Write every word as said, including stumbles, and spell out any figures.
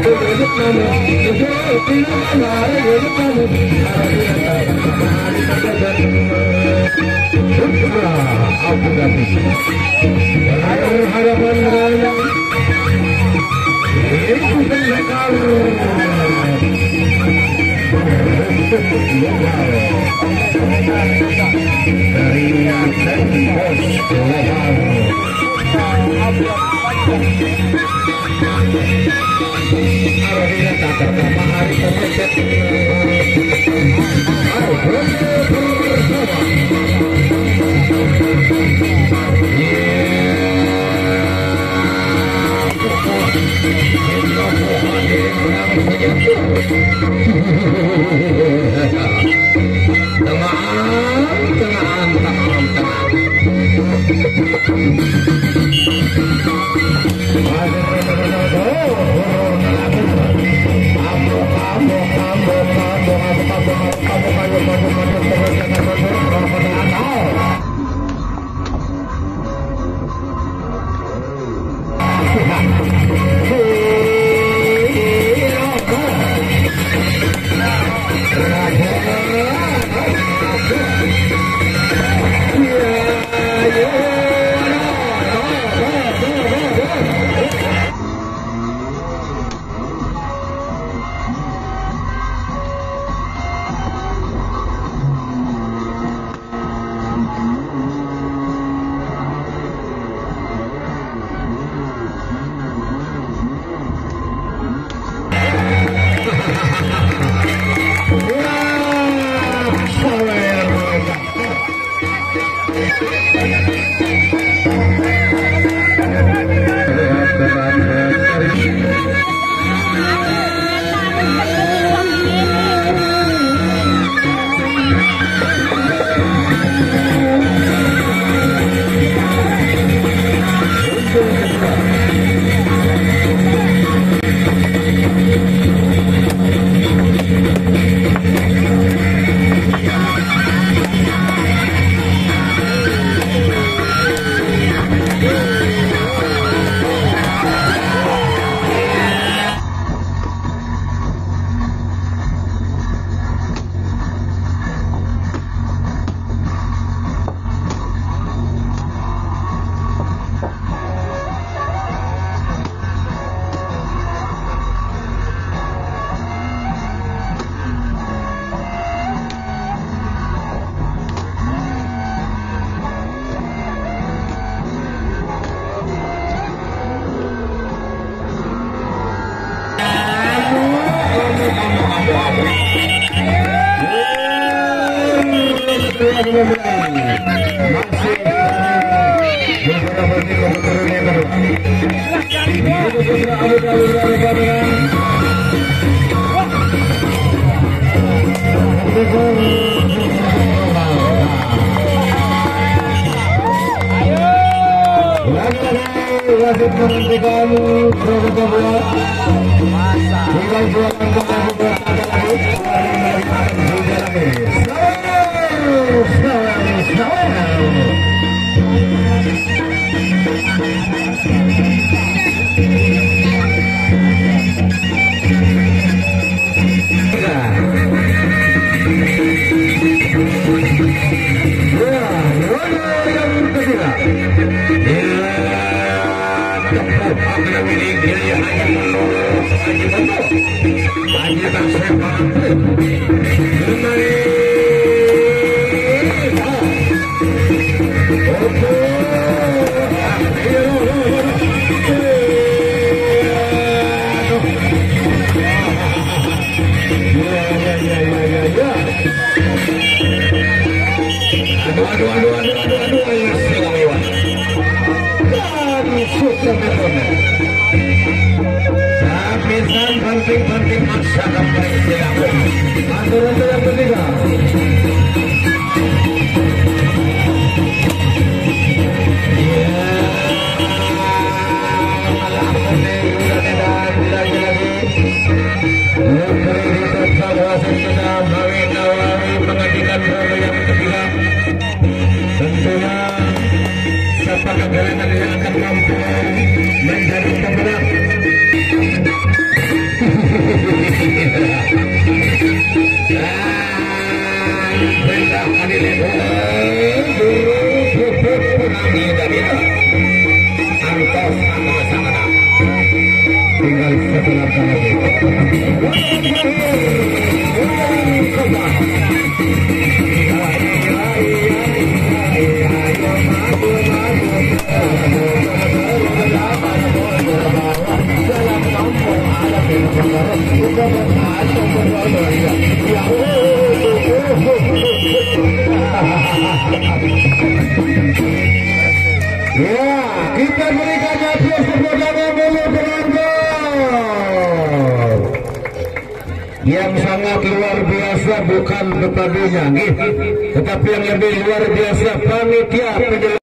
Abu Dhabi. Harapan raya itu pendekar dari Tempos Global. Arabia tak tertama hari terdekat. Wasit menghentikan produk bola. Tinggal dua langkah lagi Aduh, aduh, aduh, aduh, aduh, aduh, lewat. Dan syukur betul. Sapisan banting-banting maksa sampai tidak. Aturan yang ketiga. Tentunya sepakat dengan yang akan mampu menjadi pemenang. Ya, kita berikan aplaus tepuk tangan dulu penonton. Yang sangat luar biasa bukan petaninya, tetapi yang lebih luar biasa panitia penyelenggara.